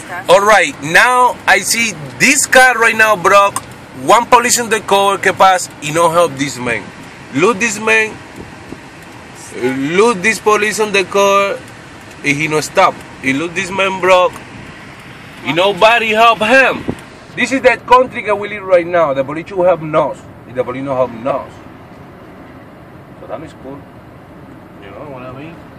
All right, now I see this car right now broke. One police in the car que pass, y no help this man. Look this man. Look this police on the car, and he no stop. He look this man broke. And nobody help him. This is that country that we live right now. The police should help us. The police no help us. So that is cool. You know what I mean?